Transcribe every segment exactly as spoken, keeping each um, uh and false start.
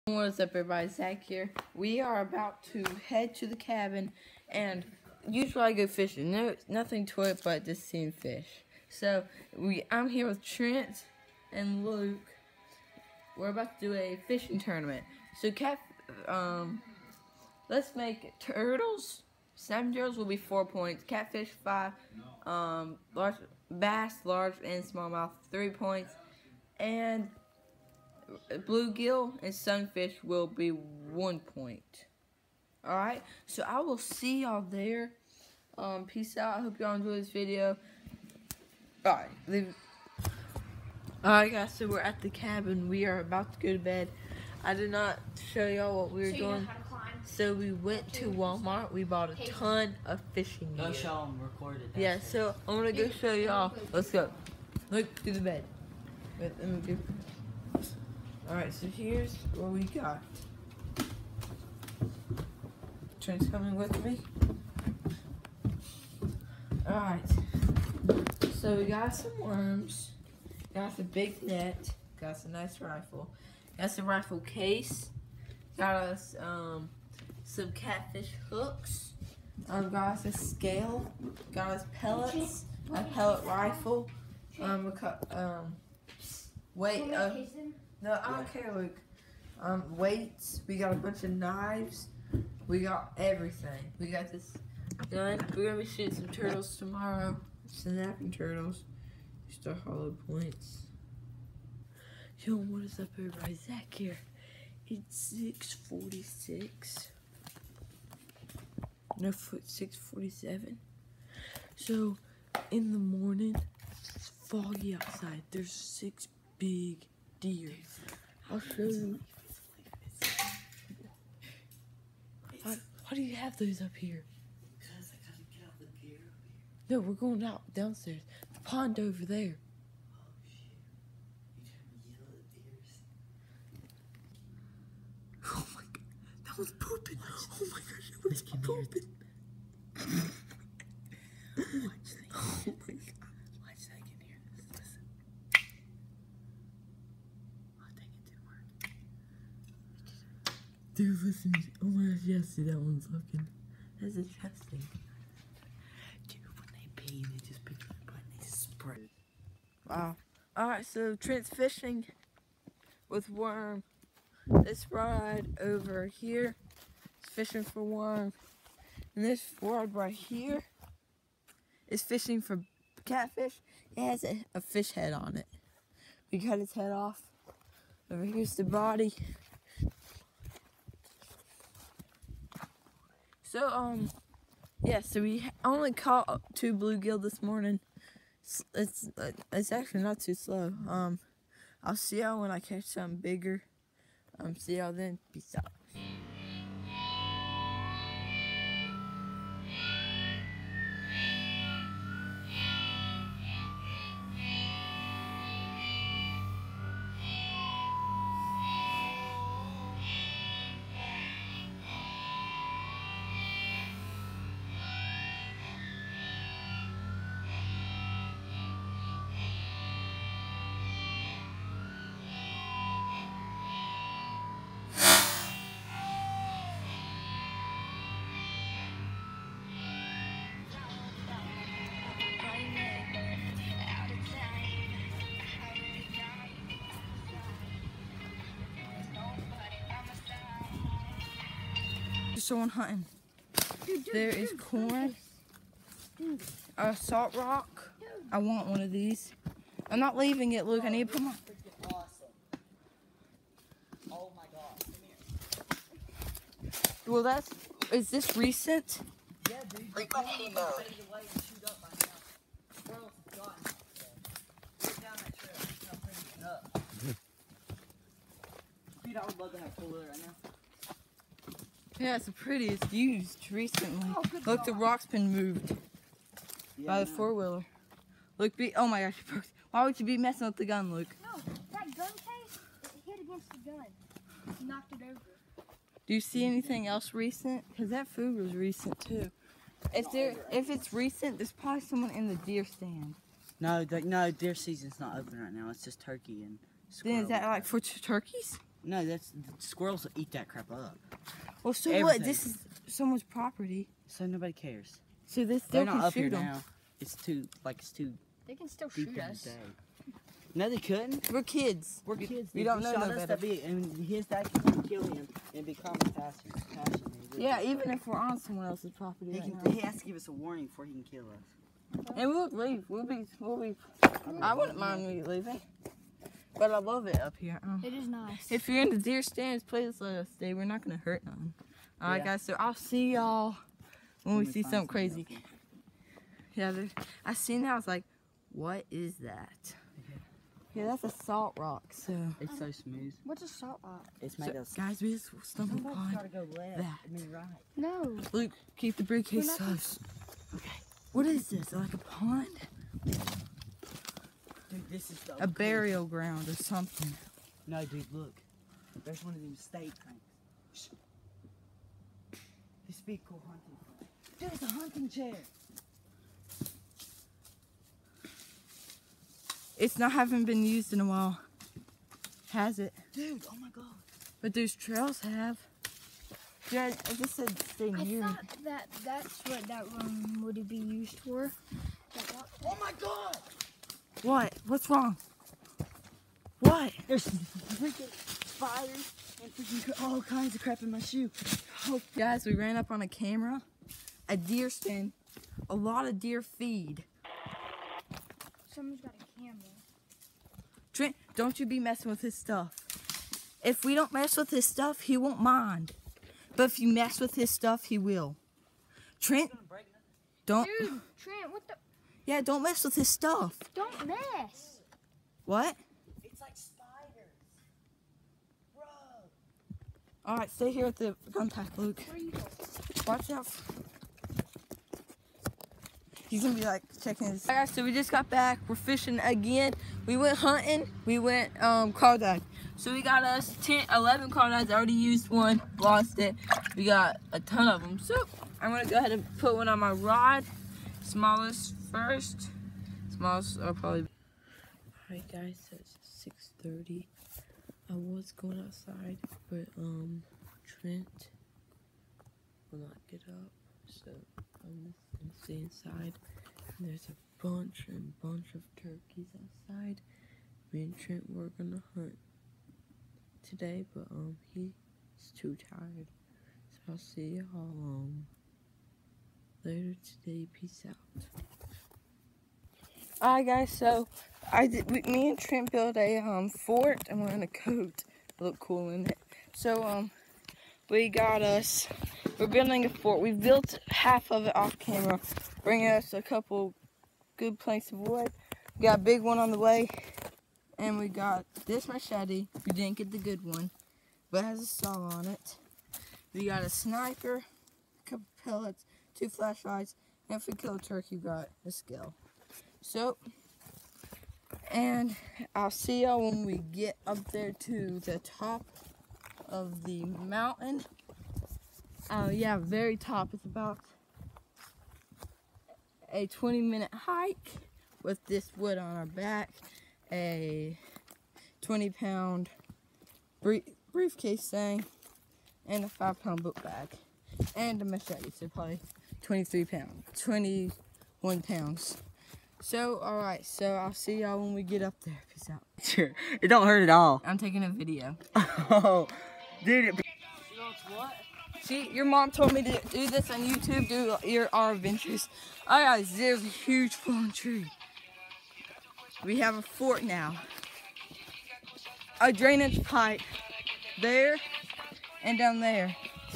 What's up, everybody? Zach here. We are about to head to the cabin, and usually I go fishing. No, nothing to it but just seeing fish. So we, I'm here with Trent and Luke. We're about to do a fishing tournament. So cat, um, let's make turtles. Seven turtles will be four points. Catfish five. Um, large bass, large and smallmouth three points, and bluegill and sunfish will be one point. Alright, so I will see y'all there. Um, peace out. I hope y'all enjoy this video. Alright, leave. Alright guys, so we're at the cabin. We are about to go to bed. I did not show y'all what we were so doing. So we went to Walmart. We bought a ton of fishing gear. Go show them recorded. Yeah, so I'm gonna go show y'all. Let's go. Look to the bed. Wait, let me go. Alright, so here's what we got. Trent's coming with me. Alright. So we got some worms. Got a big net. Got us a nice rifle. Got us a rifle case. Got us um, some catfish hooks. Um, got us a scale. Got us pellets. A pellet rifle. Um, a cu um, wait. Uh, No, I don't care, Luke. Um, weights. We got a bunch of knives. We got everything. We got this gun. We're gonna be shooting some turtles tomorrow. Snapping turtles. Just our hollow points. Yo, what is up, everybody? Zach here. It's six forty-six. No, foot six forty-seven. So, in the morning, it's foggy outside. There's six big deer. I'll show you. Why, why do you have those up here? Because I gotta get out the deer up here. No, we're going out downstairs. The pond over there. Oh shit. You trying to yell at deers? Oh my god. That was pooping. Oh my gosh, that was pooping. Watch that. Oh my god. Watch that. I can hear this. Listen. Oh dang, it didn't work. Dude, listen. Oh my gosh, yes, see that one's looking. That's interesting. Dude, when they pee, they just pick up the butt and they spray. Wow. Alright, so Trent's fishing with worm. This rod over here is fishing for worm. And this rod right here is fishing for catfish. It has a, a fish head on it. We cut its head off. Over here's the body. So, um, yeah, so we only caught two bluegill this morning. It's, it's, it's actually not too slow. Um, I'll see y'all when I catch something bigger. Um, see y'all then. Peace out. Someone hunting. Dude, dude, there dude, is corn, dude. A salt rock. Dude. I want one of these. I'm not leaving it, Luke. I need to put my. Freaking awesome. Oh my god. Come here. Well, that's. Is this recent? Yeah, dude. Like my hay mode. Ready to lay and shoot up by now. Squirrels have gotten it. Get down that trail. I'll bring it up. Dude, I would love to have full wheel right now. Yeah, it's the prettiest used recently. Oh, Look, the rock's been moved Yeah, by the four wheeler. Look, be oh my gosh, why would you be messing with the gun, Luke? No, that gun case, it hit against the gun. It knocked it over. Do you see anything else recent? Because that food was recent too. If there, if it's recent, there's probably someone in the deer stand. No, the, no, deer season's not open right now. It's just turkey and squirrel. Then is that like for t turkeys? No, that's the squirrels will eat that crap up. Well, so Everything. what? This is someone's property. So nobody cares. So they They're still not can up shoot here them. now. It's too like it's too They can still deep shoot in the us. day. No, they couldn't. We're kids. We're kids. We If don't he know shot no us, better. that'd be, and his dad could kill him and be common passion. passion Yeah, even if we're on someone else's property he, right can, now. he has to give us a warning before he can kill us. And we'll leave. We'll be. We'll be. I wouldn't mind me leaving, but I love it up here. Um, It is nice. if you're in the deer stands, please let us stay. We're not gonna hurt none. All right, Yeah. guys. So I'll see y'all when we When see find something crazy. else. Yeah, there- I seen that. I was like, what is that? Yeah, that's a salt rock. So, It's so smooth. What's a salt rock? It's so made of. guys, we just stumbled Somebody's upon. gotta go left. that. I mean, right. No. Luke, keep the briefcase We're not gonna- close. Okay. What is this? Like a pond? Dude, this is so A cool. burial ground or something? No, dude, look. There's one of them state things. Shh. This would be a cool hunting thing. Dude, it's a hunting chair. It's not having been used in a while, has it? Dude, oh my god. But those trails have. Yeah, I just said stay I near. thought that that's what that room would be used for. That rock- Oh my god! What? What's wrong? What? There's freaking spiders and freaking cra- all kinds of crap in my shoe. Oh, guys, we ran up on a camera, a deer stand, a lot of deer feed. Someone's got a camera. Trent, don't you be messing with his stuff. If we don't mess with his stuff, he won't mind. But if you mess with his stuff, he will. Trent, don't. Dude, Trent, what the? Yeah, don't mess with his stuff. Don't mess. What? It's like spiders. Bro. All right, stay here at the gun pack, Luke. Where are you going? Watch out. He's gonna be like checking his. Alright, guys, so we just got back. We're fishing again. We went hunting. We went um crawdad. So we got us ten, eleven crawdads. I already used one, lost it. We got a ton of them. So I'm gonna go ahead and put one on my rod. Smallest first. Smallest are probably. Alright, guys, so it's six thirty. I was going outside, but um Trent will not get up, so I'm gonna stay inside. And there's a bunch and bunch of turkeys outside. Me and Trent were gonna hunt today, but um he's too tired. So I'll see y'all um later today. Peace out. Alright, guys, so I did we, me and Trent built a um fort and we're in a coat. Look cool in it. So um we got us, we're building a fort. We built half of it off camera, bringing us a couple good planks of wood. We got a big one on the way, and we got this machete. We didn't get the good one, but it has a saw on it. We got a sniper, a couple pellets, two flashlights, and if we kill a turkey, we got a skill. So, and I'll see y'all when we get up there to the top of the mountain. Oh yeah, very top. It's about a twenty minute hike with this wood on our back, a twenty pound brief briefcase thing, and a five pound book bag, and a machete. So probably twenty-three pounds, twenty-one pounds. So, alright, so I'll see y'all when we get up there. Peace out. Sure. It don't hurt at all. I'm taking a video. Oh, dude. It... You know it's what? See, your mom told me to do this on YouTube, do your our adventures. Alright guys, there's a huge fallen tree. We have a fort now. A drainage pipe there and down there.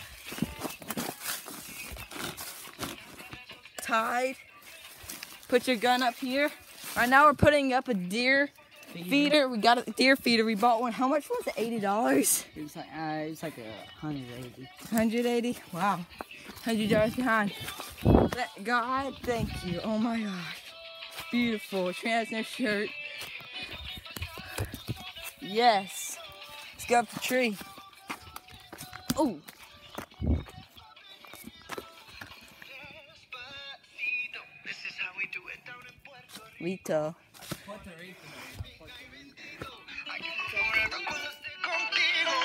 Tide. Put your gun up here. Right now we're putting up a deer feeder. We got a deer feeder. We bought one. How much was it? eighty dollars? It was like uh, it was like a hundred eighty. one hundred eighty? Wow. one hundred dollars behind. Let God, thank you. Oh my gosh. Beautiful. Trent has no shirt. Yes. Let's go up the tree. Oh. Rita. Contigo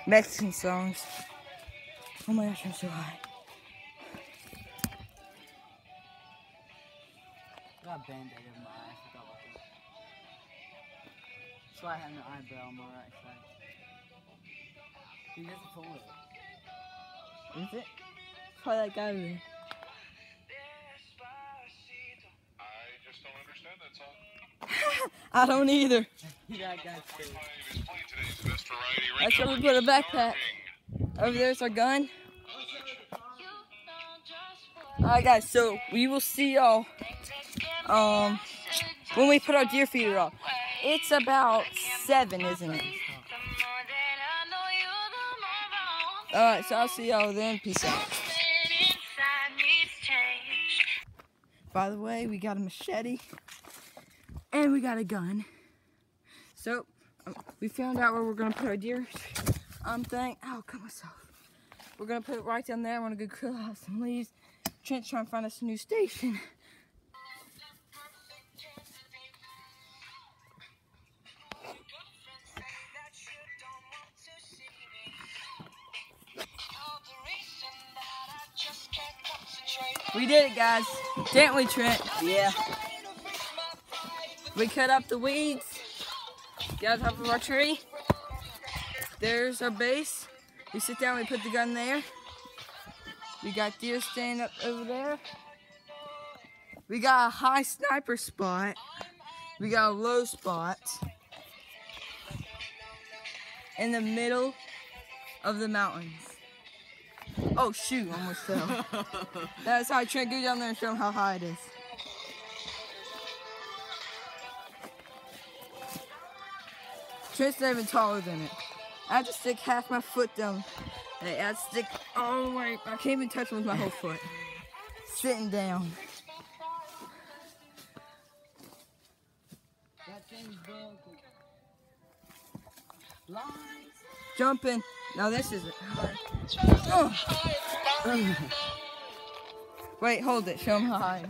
Mexican songs. Oh my gosh, I'm so high. I got a band-aid over my eye. I forgot about that. That's why I have no eyebrow on my right side. He doesn't pull it. Is it? Probably that guy over there. I just don't understand that song. I don't either. That guy's too. That's where we put a backpack. Over there's our gun. Alright guys, so we will see y'all um, when we put our deer feeder up. It's about seven, isn't it? Alright, so I'll see y'all then. Peace out. By the way, we got a machete and we got a gun. So um, we found out where we're gonna put our deer um thing. Oh, cut myself. We're gonna put it right down there. I want to go grill out some leaves. Trent's trying to find us a new station. We did it, guys. Didn't we, Trent? Yeah. We cut up the weeds. Got on top of our tree. There's our base. We sit down, we put the gun there. We got deer standing up over there. We got a high sniper spot. We got a low spot. In the middle of the mountains. Oh shoot, almost fell. That's how I try to go down there and show them how high it is. Trent's not even taller than it. I have to stick half my foot down. Hey, I have to stick all the way. I can't even touch it with my whole foot. Sitting down. That thing's broken. Lines. Jumping. Now this is it. Oh. Wait, hold it. Show them how high it is.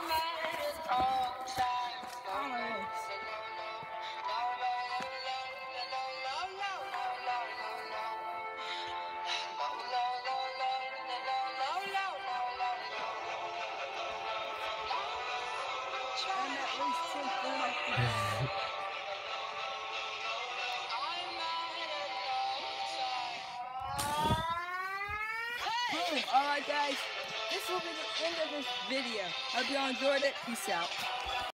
I'm at least ten feet off the ground. Alright guys, this will be the end of this video. Hope y'all enjoyed it. Peace out.